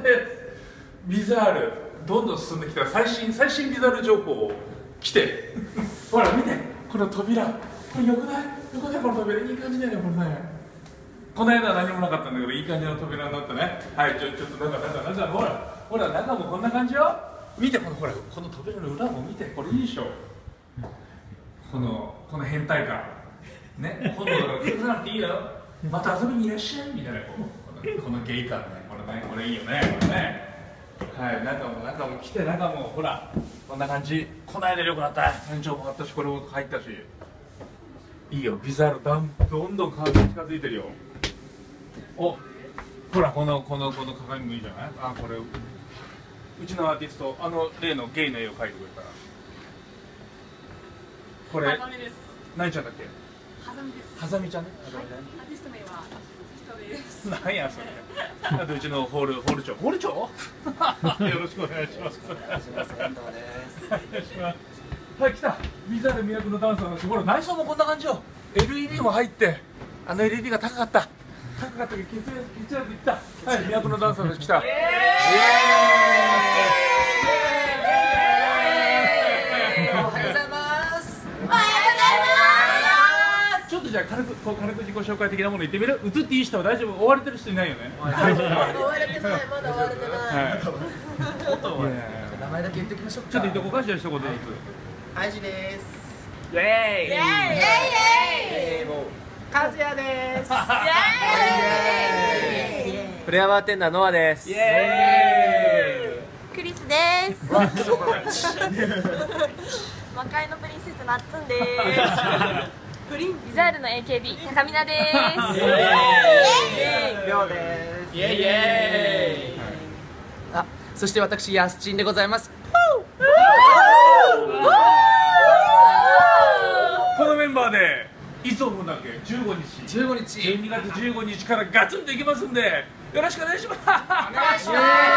ビザールどんどん進んできたら最新ビザール情報来てほら見てこの扉、これよくないこの扉いい感じだよね。これね、この間は何もなかったんだけどいい感じの扉になったね。はい、ちょっと中ほら中もこんな感じよ。見てほらこの扉の裏も見て、これいいでしょ。この変態感ね、今度だから崩さなくていいよ、また遊びにいらっしゃいみたいなこのゲイ感ね、これいいよね、これね。はい、中も来て、中もほらこんな感じ。この間良くなった、天井もあったし、これも入ったしいいよ。ビザールどんどん近づいてるよ。お、ほらこの鏡もいいじゃない。あ、これうちのアーティスト、例のゲイの絵を描いてくれた。これ何ちゃんだっけ。はざみちゃんね。 アーティスト名は人です。 何やそれ。あとうちのホール長よろしくお願いします。はい、来た。ビザール都のダンサーのほら内装もこんな感じよ。 LED も入って、LED が高かったけど血圧いった。はい、都のダンサーたち来た。ちょっとじゃあ軽く自己紹介的なもの言ってみる。映っていい人は大丈夫？追われてる人いないよね。 追われてない、まだ追われてない。名前だけ言っておきましょうか。 ちょっと言っておこうか、じゃあ一言ずつ。 アイジです。 イエーイ。 カズヤです。 フレアバーテンダーノアです。 イエクリスです。魔界のプリンセスナッツンです。ビザールの AKB 高見菜です。 りょうです。 イエイイエイ。 あ、そして私ヤスチンでございます。 このメンバーでいつもだっけ15日 15日 12月15日からガツンといきますんでよろしくお願いします。 お願いします。